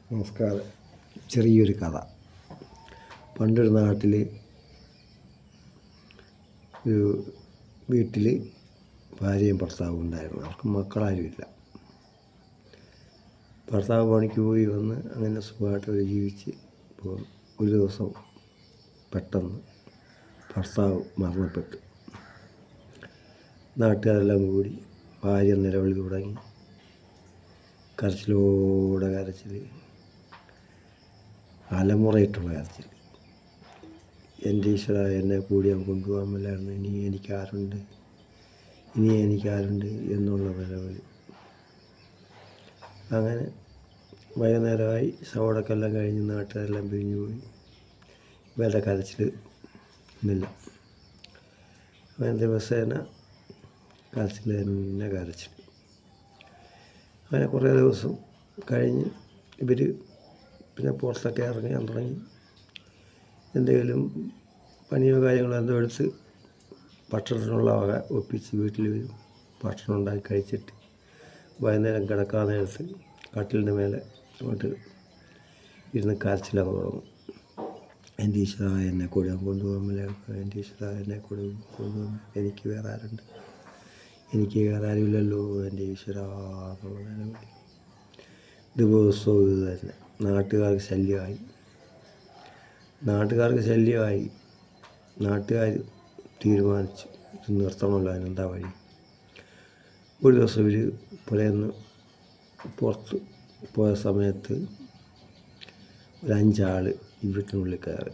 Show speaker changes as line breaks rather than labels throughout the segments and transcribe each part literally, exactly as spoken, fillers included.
നമസ്കാരം. ചെറിയൊരു കഥ. പണ്ടൊരു നാട്ടിൽ ഒരു വീട്ടിൽ ഭാര്യയും ഭർത്താവും ഉണ്ടായിരുന്നു. അവർക്ക് മക്കളാരുമില്ല. ഭർത്താവ് പണിക്ക് പോയി വന്ന് അങ്ങനെ സുഖമായിട്ട് അവർ ജീവിച്ച് പോകുന്നു. ഒരു ദിവസം പെട്ടെന്ന് ഭർത്താവ് മരണപ്പെട്ടു. നാട്ടുകാരെല്ലാം കൂടി ഭാര്യ നിലവിളി തുടങ്ങി. കരച്ചിലോടെ കരച്ചിൽ, അലമുറയിട്ടുള്ള കരച്ചിൽ. എൻ്റെ ഈശ്വര, എന്നെ കൂടി അവൻ കൊണ്ടുപോകാൻ മേലായിരുന്നു, ഇനി എനിക്കാരുണ്ട് ഇനി എനിക്കാരുണ്ട് എന്നുള്ള നിലവിളി. അങ്ങനെ വൈകുന്നേരമായി, ശവടക്കെല്ലാം കഴിഞ്ഞ് നാട്ടുകാരെല്ലാം പിരിഞ്ഞു പോയി. ഇവരുടെ കരച്ചിൽ നിന്നില്ല. അങ്ങനെ ദിവസേന കരച്ചിൽ തന്നെ കരച്ചിൽ. അങ്ങനെ കുറേ ദിവസം കഴിഞ്ഞ് ഇവർ പിന്നെ പുറത്തൊക്കെ ഇറങ്ങാൻ തുടങ്ങി. എന്തെങ്കിലും പണിയോ കാര്യങ്ങളോ എന്തോ എടുത്ത് ഭക്ഷണത്തിനുള്ള വക ഒപ്പിച്ച് വീട്ടിൽ വരും. ഭക്ഷണം ഉണ്ടാക്കി കഴിച്ചിട്ട് വൈകുന്നേരം കിടക്കാൻ നേരത്ത് കട്ടിലിൻ്റെ മേലെ അങ്ങോട്ട് ഇരുന്ന് കരച്ചിലങ്ങ് തുടങ്ങും. എൻ്റെ ഈശ്വര, എന്നെ കൂടി അവൻ കൊണ്ടുപോകാൻ മേലായിരുന്നു, എൻ്റെ ഈശ്വര, എന്നെ കൂടി കൊണ്ടുപോകാൻ, എനിക്ക് വേറെ ആരുണ്ട് എനിക്ക് വേറെ ആരുമില്ലല്ലോ, എൻ്റെ ഈശ്വര എന്നുള്ള നിലവിളി. ദിവസവും ഇത് തന്നെ. നാട്ടുകാർക്ക് ശല്യമായി നാട്ടുകാർക്ക് ശല്യമായി നാട്ടുകാർ തീരുമാനിച്ചു ഇത് നിർത്തണമല്ലോ, അതിനെന്താ വഴി. ഒരു ദിവസം ഇവർ പുലർന്ന് പുറത്ത് പോയ സമയത്ത് ഒരു അഞ്ചാൾ ഈ വീട്ടിനുള്ളിൽ കയറി.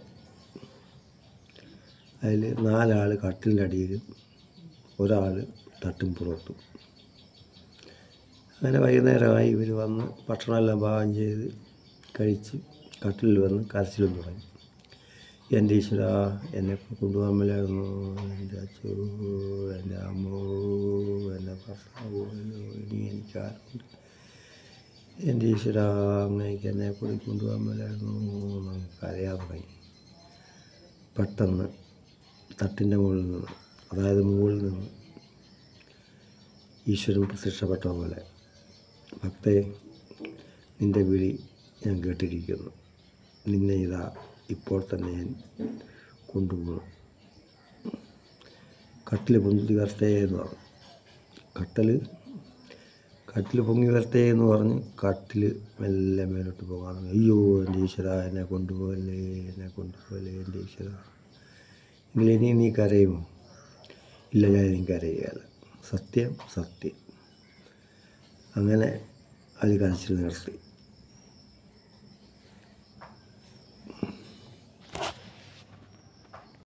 അതിൽ നാലാൾ കട്ടിലിൻ്റെ അടിയിലും ഒരാൾ തട്ടും പുറത്തും. അങ്ങനെ വൈകുന്നേരമായി. ഇവർ വന്ന് ഭക്ഷണമെല്ലാം പാകം ചെയ്ത് കഴിച്ച് കട്ടിലിൽ വന്ന് കരച്ചിലും തുടങ്ങി. എൻ്റെ ഈശ്വര, എന്നെ കൊണ്ടുപോകാൻ മേലായിരുന്നു, എൻ്റെ അച്ഛോ, എൻ്റെ അമ്മോ, എൻ്റെ ഭർത്താവോ, ഇനി എനിക്കാരുണ്ട്, എൻ്റെ ഈശ്വര, അങ്ങനെയൊക്കെ എന്നെ കൂടി കൊണ്ടുപോകാൻ മേലായിരുന്നു. നമുക്ക് അറിയാൻ തുടങ്ങി. പെട്ടെന്ന് തട്ടിൻ്റെ മുകളിൽ നിന്ന്, അതായത് മുകളിൽ നിന്ന് ഈശ്വരൻ പ്രത്യക്ഷപ്പെട്ട പോലെ, ഭക്തേ, നിൻ്റെ വിളി ഞാൻ കേട്ടിരിക്കുന്നു, നിന്നെ ഇതാ ഇപ്പോൾ തന്നെ ഞാൻ കൊണ്ടുപോകണം. കട്ടിൽ പൊങ്ങി വരട്ടെ എന്ന് പറഞ്ഞു. കട്ടൽ കട്ടിൽ പൊങ്ങി വരട്ടെ എന്ന് പറഞ്ഞ് കട്ടിൽ മെല്ലെ മേലോട്ട് പോകാൻ. അയ്യോ, എൻ്റെ ഈശ്വര, എന്നെ കൊണ്ടുപോകല്ലേ എന്നെ കൊണ്ടുപോകല്ലേ എൻ്റെ ഈശ്വര. എങ്കിൽ ഇനി നീ കരയുമോ? ഇല്ല, ഞാൻ ഇനി കരയുകയല്ല, സത്യം സത്യം. അങ്ങനെ അത് കരച്ചിൽ നിർത്തി.